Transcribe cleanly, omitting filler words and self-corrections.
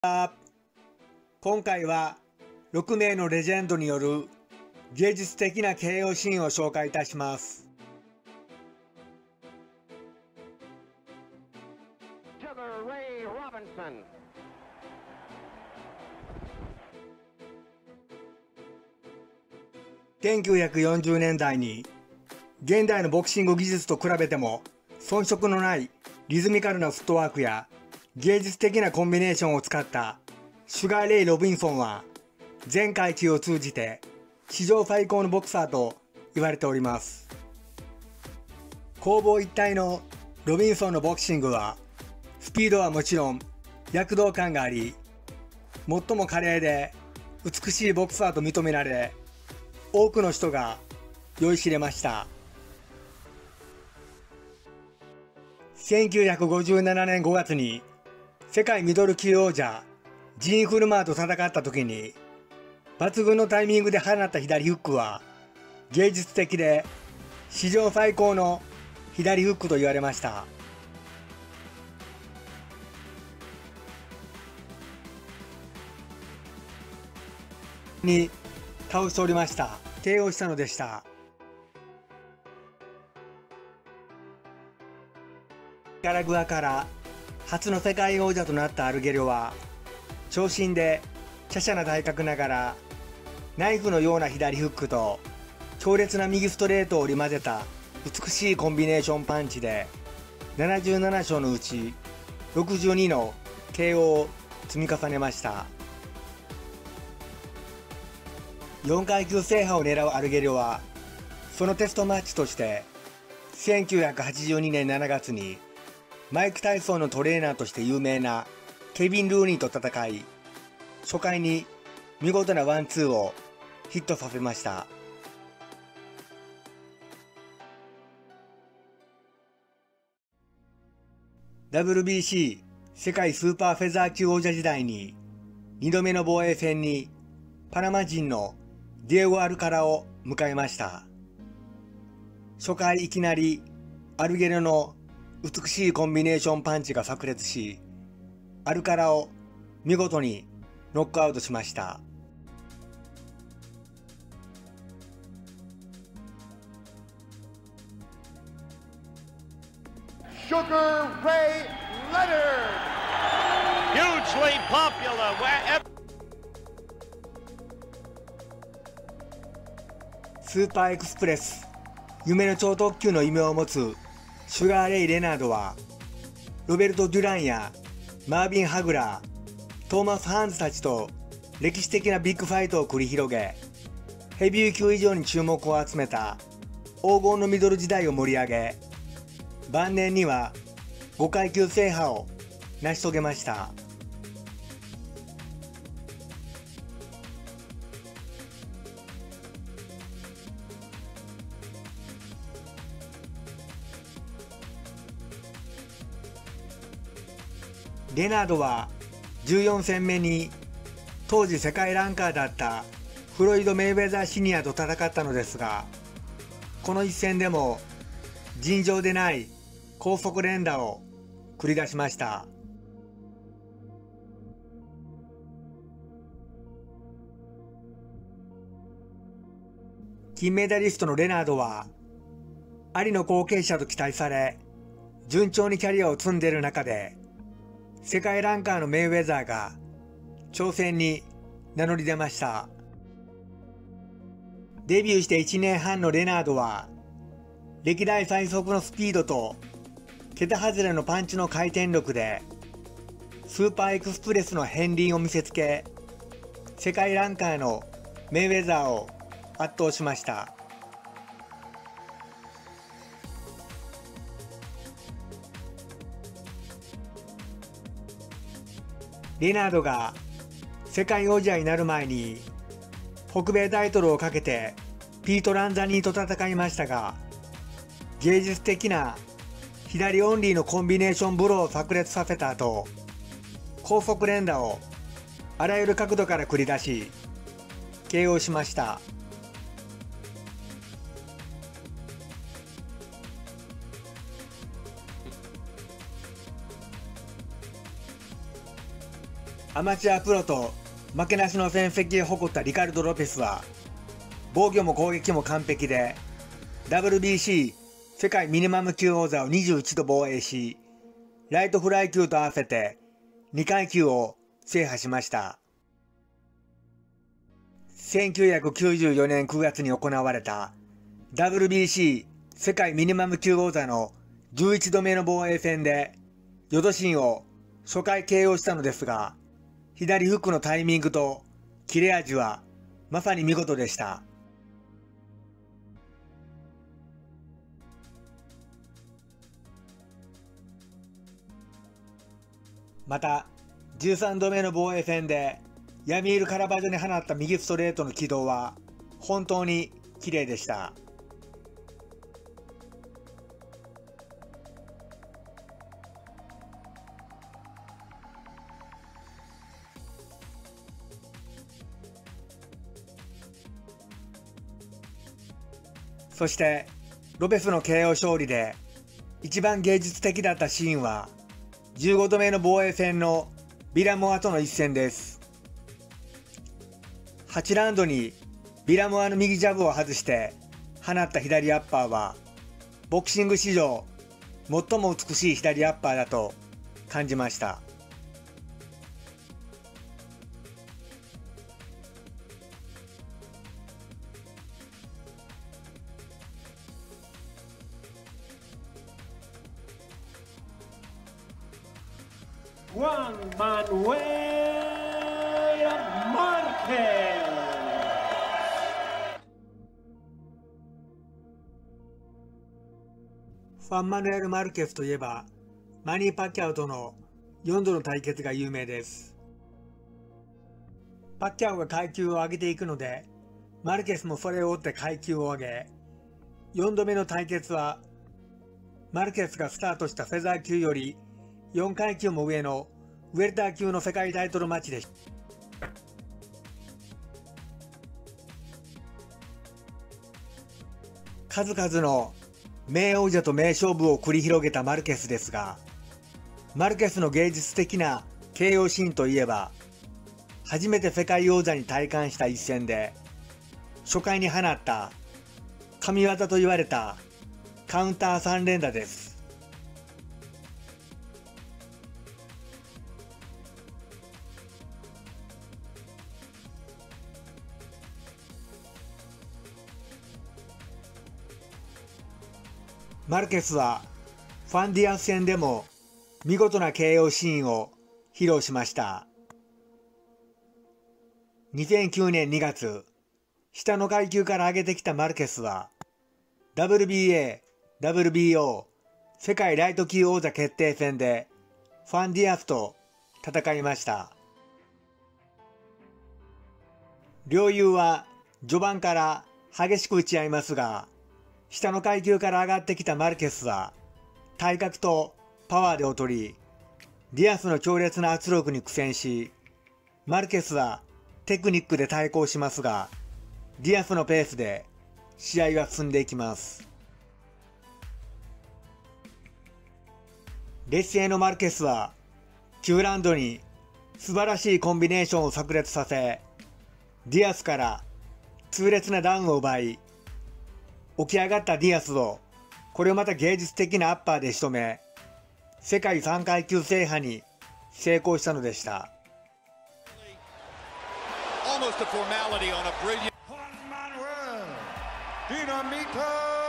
今回は6名のレジェンドによる芸術的な KO シーンを紹介いたします。1940年代に現代のボクシング技術と比べても遜色のないリズミカルなフットワークや芸術的なコンビネーションを使ったシュガー・レイ・ロビンソンは全階級を通じて史上最高のボクサーと言われております。攻防一体のロビンソンのボクシングはスピードはもちろん躍動感があり、最も華麗で美しいボクサーと認められ、多くの人が酔いしれました。1957年5月に世界ミドル級王者ジーン・フルマーと戦った時に抜群のタイミングで放った左フックは芸術的で史上最高の左フックと言われました。に倒しておりました。KO したのでした。ニカラグアから初の世界王者となったアルゲリョは長身で華奢な体格ながらナイフのような左フックと強烈な右ストレートを織り交ぜた美しいコンビネーションパンチで77勝のうち62の KO を積み重ねました。4階級制覇を狙うアルゲリョはそのテストマッチとして1982年7月にマイク・タイソンのトレーナーとして有名なケビン・ルーニーと戦い、初回に見事なワンツーをヒットさせました。WBC 世界スーパーフェザー級王者時代に2度目の防衛戦にパナマ人のディエゴ・アルカラを迎えました。初回いきなりアルゲリョの美しいコンビネーションパンチが炸裂し、アルカラを見事にノックアウトしました。 Sugar Ray Leonard, hugely popular wherever. スーパーエクスプレス、夢の超特急の異名を持つシュガー・レイ・レナードはロベルト・デュランやマービン・ハグラー、トーマス・ハーンズたちと歴史的なビッグファイトを繰り広げ、ヘビー級以上に注目を集めた黄金のミドル時代を盛り上げ、晩年には5階級制覇を成し遂げました。レナードは14戦目に当時世界ランカーだったフロイド・メイウェザー・シニアと戦ったのですが、この一戦でも尋常でない高速連打を繰り出しました。金メダリストのレナードはアリの後継者と期待され順調にキャリアを積んでいる中で、世界ランカーのメイウェザーが挑戦に名乗り出ました。デビューして1年半のレナードは歴代最速のスピードと桁外れのパンチの回転力でスーパーエクスプレスの片鱗を見せつけ、世界ランカーのメイウェザーを圧倒しました。レナードが世界王者になる前に北米タイトルをかけてピート・ランザニーと戦いましたが、芸術的な左オンリーのコンビネーションブローを炸裂させた後、高速連打をあらゆる角度から繰り出し KO しました。 アマチュアプロと負けなしの戦績を誇ったリカルド・ロペスは防御も攻撃も完璧で WBC 世界ミニマム級王座を21度防衛し、ライトフライ級と合わせて2階級を制覇しました。1994年9月に行われた WBC 世界ミニマム級王座の11度目の防衛戦でヨドシンを初回 KO したのですが、左フックのタイミングと切れ味はまさに見事でした。また13度目の防衛戦でヤミール・カラバジョに放った右ストレートの軌道は本当に綺麗でした。そしてロペスの KO 勝利で一番芸術的だったシーンは15度目の防衛戦のビラモアとの一戦です。8ラウンドにビラモアの右ジャブを外して放った左アッパーはボクシング史上最も美しい左アッパーだと感じました。 Juan Manuel Marquez。 ファン・マヌエル・マルケスといえばマニー・パッキャオとの4度の対決が有名です。パッキャオが階級を上げていくのでマルケスもそれを追って階級を上げ、4度目の対決はマルケスがスタートしたフェザー級より4階級も上のウェルター級の世界タイトルマッチでした。数々の名王者と名勝負を繰り広げたマルケスですが、マルケスの芸術的な KO シーンといえば、初めて世界王者に戴冠した一戦で初回に放った神業と言われたカウンター3連打です。マルケスはファンディアス戦でも見事な KO シーンを披露しました。2009年2月、下の階級から上げてきたマルケスは WBA、WBO 世界ライト級王座決定戦でファンディアスと戦いました。両雄は序盤から激しく打ち合いますが、下の階級から上がってきたマルケスは体格とパワーで劣り、ディアスの強烈な圧力に苦戦し、マルケスはテクニックで対抗しますが、ディアスのペースで試合が進んでいきます。劣勢のマルケスは9ラウンドに素晴らしいコンビネーションを炸裂させ、ディアスから痛烈なダウンを奪い、起き上がったディアスをこれをまた芸術的なアッパーで仕留め、世界3階級制覇に成功したのでした。 Almost a formality on a brilliant Juan Manuel Dinamita